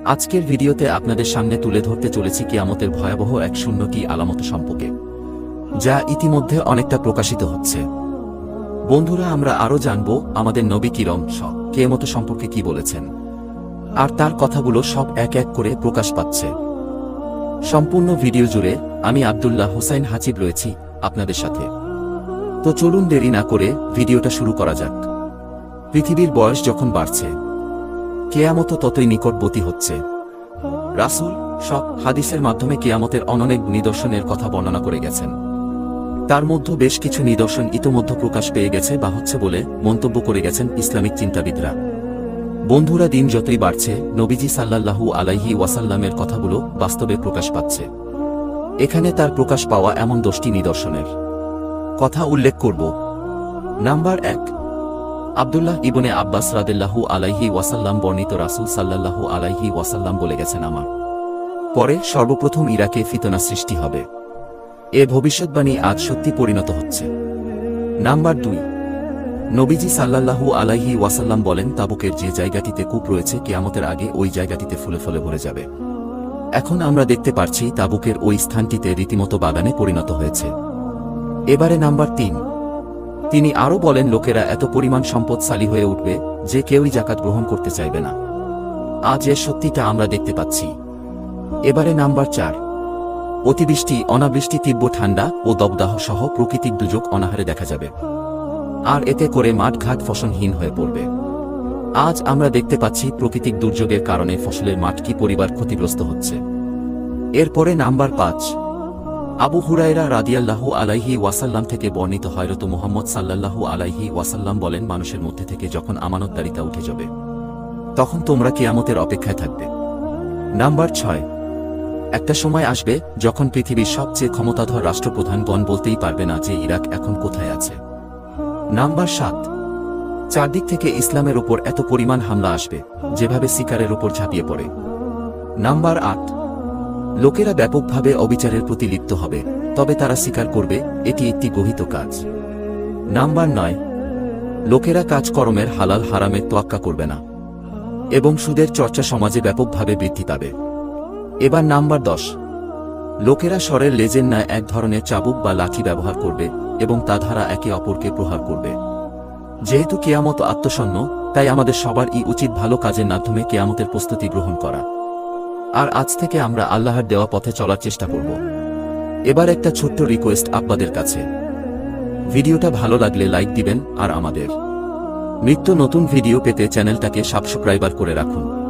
আজকের ভিডিওতে আপনাদের সামনে তুলে ধরতে চলেছি কিয়ামতের ভয়াবহ এক শূন্যটি আলামত সম্পর্কে, যা ইতিমধ্যে অনেকটা প্রকাশিত হচ্ছে। বন্ধুরা, আমরা আরও জানব আমাদের নবী কিরম কিয়ামত সম্পর্কে কি বলেছেন, আর তার কথাগুলো সব এক এক করে প্রকাশ পাচ্ছে। সম্পূর্ণ ভিডিও জুড়ে আমি আব্দুল্লাহ হোসাইন হাচিব রয়েছি আপনাদের সাথে। তো চলুন দেরি না করে ভিডিওটা শুরু করা যাক। পৃথিবীর বয়স যখন বাড়ছে, কিয়ামত ততই নিকটবর্তী হচ্ছে। রাসূল হাদিসের মাধ্যমে কিয়ামতের অনেক নিদর্শনের কথা বর্ণনা করে গেছেন। তার মধ্যে বেশ কিছু নিদর্শন ইতোমধ্যে প্রকাশ পেয়ে গেছে বা হচ্ছে বলে মন্তব্য করে গেছেন ইসলামিক চিন্তাবিদরা। বন্ধুরা, দিন যতই বাড়ছে, নবীজি সাল্লাল্লাহু আলাইহি ওয়াসাল্লামের কথাগুলো বাস্তবে প্রকাশ পাচ্ছে। এখানে তার প্রকাশ পাওয়া এমন 10টি নিদর্শনের কথা উল্লেখ করব। নাম্বার 1, আব্দুল্লাহ ইবনে আব্বাস রাদিয়াল্লাহু আলাইহি ওয়াসাল্লাম বর্ণিত, রাসূল সাল্লাল্লাহু আলাইহি ওয়াসাল্লাম বলে গেছেন, আমার পরে সর্বপ্রথম ইরাকে ফিতনা সৃষ্টি হবে। এ ভবিষ্যৎবাণী আজ সত্যি পরিণত হচ্ছে। নাম্বার 2, নবীজি সাল্লাল্লাহু আলাইহি ওয়াসাল্লাম বলেন, তাবুকের যে জায়গাটিতে কূপ রয়েছে, কিয়ামতের আগে ওই জায়গাটিতে ফুলে ফুলে ভরে যাবে। এখন আমরা দেখতে পাচ্ছি তাবুকের ওই স্থানটিতে রীতিমতো বাগানে পরিণত হয়েছে। এবারে নাম্বার 3, তিনি আরও বলেন, লোকেরা এত পরিমাণ সম্পদশালী হয়ে উঠবে যে কেউই যাকাত গ্রহণ করতে চাইবে না। আজ এর সত্যিটা আমরা দেখতে পাচ্ছি। এবারে নাম্বার 4, অতিবৃষ্টি, অনাবৃষ্টি, তীব্র ঠান্ডা ও দবদাহ সহ প্রাকৃতিক দুর্যোগ অনাহারে দেখা যাবে, আর এতে করে মাঠঘাট ফসলহীন হয়ে পড়বে। আজ আমরা দেখতে পাচ্ছি প্রাকৃতিক দুর্যোগের কারণে ফসলের মাঠ কি পরিবার ক্ষতিগ্রস্ত হচ্ছে। এরপরে নাম্বার 5, আবু হুরায়রা রাদিয়াল্লাহু আলাইহি ওয়াসাল্লাম থেকে বর্ণিত, হযরত মুহাম্মদ সাল্লাল্লাহু আলাইহি ওয়াসাল্লাম বলেন, মানুষের মধ্যে থেকে যখন আমানতদারিতা উঠে যাবে, তখন তোমরা কিয়ামতের অপেক্ষায় থাকবে। নাম্বার 6, একটা সময় আসবে যখন পৃথিবীর সবচেয়ে ক্ষমতাধর রাষ্ট্রপ্রধানগণ বলতেই পারবে না যে ইরাক এখন কোথায় আছে। নাম্বার 7, চারদিক থেকে ইসলামের ওপর এত পরিমাণ হামলা আসবে যেভাবে শিকারের ওপর ঝাঁপিয়ে পড়ে। নাম্বার 8, লোকেরা ব্যাপকভাবে অবিচারের প্রতি লিপ্ত হবে, তবে তারা স্বীকার করবে এটি একটি গহিত কাজ। নাম্বার 9, লোকেরা কাজকর্মের হালাল হারামের তোয়াক্কা করবে না এবং সুদের চর্চা সমাজে ব্যাপকভাবে বৃদ্ধি পাবে। এবার নাম্বার 10, লোকেরা স্বরের লেজের ন্যায় এক ধরনের চাবুক বা লাঠি ব্যবহার করবে এবং তা দ্বারা একে অপরকে প্রহার করবে। যেহেতু কিয়ামত আত্মসন্ন, তাই আমাদের সবারই উচিত ভালো কাজের মাধ্যমে কিয়ামতের প্রস্তুতি গ্রহণ করা, আর আজ থেকে আমরা আল্লাহর দেওয়া পথে চলার চেষ্টা করব। এবার একটা ছোট্ট রিকোয়েস্ট আপনাদের কাছে, ভিডিওটা ভালো লাগলে লাইক দিবেন, আর আমাদের নিত্য নতুন ভিডিও পেতে চ্যানেলটাকে সাবস্ক্রাইব করে রাখুন।